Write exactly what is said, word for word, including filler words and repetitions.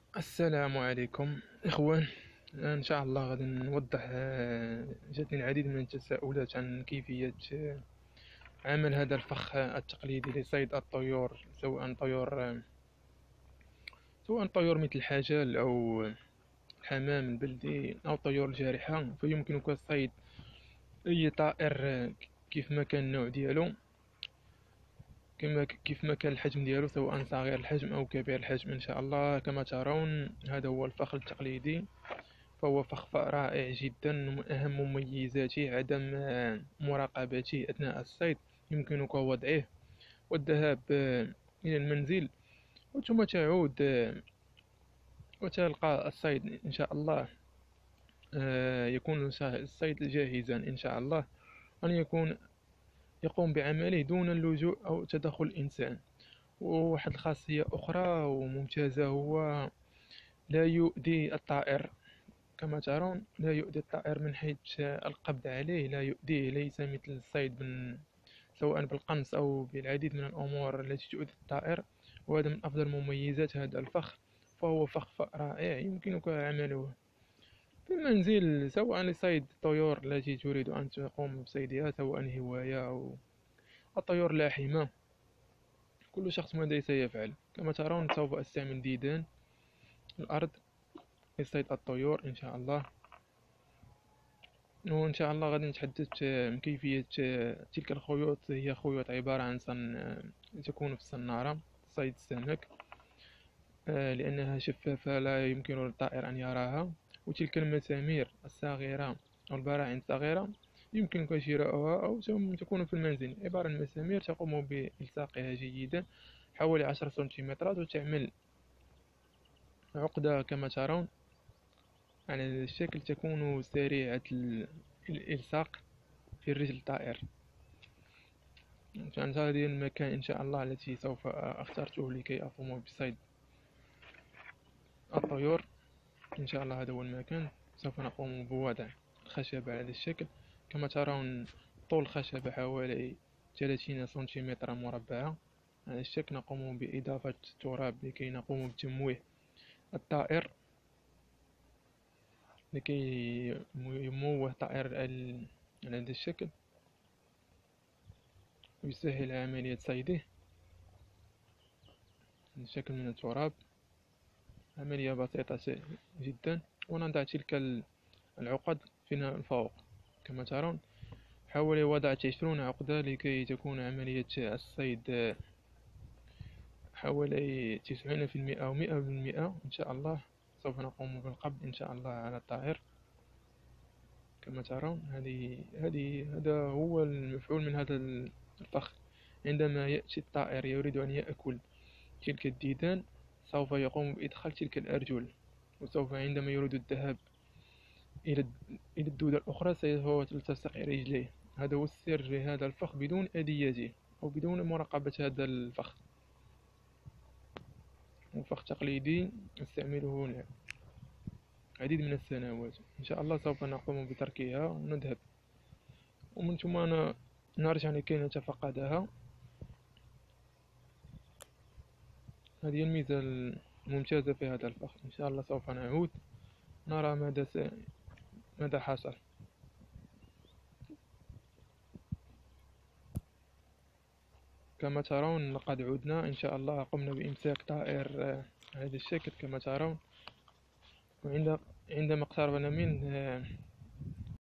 السلام عليكم إخوان. إن شاء الله غادي نوضح. آه، جاتني العديد من التساؤلات عن كيفية آه، عمل هذا الفخ آه، التقليدي لصيد الطيور، سواء طيور آه، سواء طيور مثل الحجل أو الحمام البلدي أو طيور الجارحة. فيمكنك صيد أي طائر آه، كيف ما كان النوع ديالو، كما كيف ما كان الحجم ديالو، سواء صغير الحجم أو كبير الحجم. إن شاء الله كما ترون هذا هو الفخ التقليدي، فهو فخفاء رائع جدا. من أهم مميزاته عدم آه، مراقبته أثناء الصيد. يمكنك وضعه والذهاب آه، إلى المنزل، وثم تعود آه، وتلقى الصيد إن شاء الله. آه، يكون الصيد جاهزا إن شاء الله، أن يكون يقوم بعمله دون اللجوء أو تدخل الإنسان. وواحد الخاصية أخرى وممتازة، هو لا يؤذي الطائر. كما ترون لا يؤذي الطائر من حيث القبض عليه لا يؤذيه، ليس مثل الصيد من سواء بالقنص أو بالعديد من الأمور التي تؤذي الطائر. وهذا من أفضل مميزات هذا الفخ، فهو فخ رائع يمكنك عمله في المنزل، سواء لصيد الطيور التي تريد أن تقوم بصيدها، سواء هواية أو الطيور اللاحمة. كل شخص ماذا سيفعل؟ كما ترون سوف أستعمل ديدان الأرض لصيد الطيور إن شاء الله. وإن شاء الله غادي نتحدث آه، عن كيفية آه، تلك الخيوط. هي خيوط عبارة عن صن آه، تكون في الصنارة صيد السمك، آه، لأنها شفافة لا يمكن للطائر أن يراها. وتلك المسامير الصغيرة أو البراعم الصغيرة يمكنك شراؤها أو تكون في المنزل. عبارة عن مسامير تقوم بإلصاقها جيدا حوالي عشر سنتيمترات، وتعمل عقدة كما ترون على هذا الشكل. تكون سريعة ال- الإلصاق في رجل الطائر. فأنت هذه المكان إن شاء الله التي سوف اخترته لكي أقوم بصيد الطيور. إن شاء الله هذا هو المكان. سوف نقوم بوضع الخشبة على هذا الشكل. كما ترون طول الخشبة حوالي ثلاثين سنتيمتر مربعة. على الشكل نقوم بإضافة تراب لكي نقوم بتمويه الطائر، لكي يموه الطائر على هذا الشكل ويسهل عملية صيده. الشكل من التراب عملية بسيطة جدا. ونضع تلك العقد في الفوق كما ترون، حاول وضع عشرون عقدة لكي تكون عملية الصيد حوالي تسعين في المئة أو مئة بالمئة. إن شاء الله سوف نقوم بالقبض إن شاء الله على الطائر. كما ترون هذه هذه هذا هو المفعول من هذا الفخ. عندما يأتي الطائر يريد أن يأكل تلك الديدان، سوف يقوم بإدخال تلك الأرجل، وسوف عندما يريد الذهاب إلى إلى الدودة الأخرى سوف تلتصق رجليه. هذا هو السر لهذا الفخ بدون أذيته أو بدون مراقبة هذا الفخ. هو فخ تقليدي نستعمله العديد من السنوات. إن شاء الله سوف نقوم بتركها ونذهب، ومن ثم نرجع لكي نتفقدها. هذه الميزة الممتازة في هذا الفخ. إن شاء الله سوف نعود نرى ماذا س... ماذا حصل. كما ترون لقد عدنا إن شاء الله. قمنا بإمساك طائر آه، هذا الشكل كما ترون. وعند عندما اقتربنا منه آه،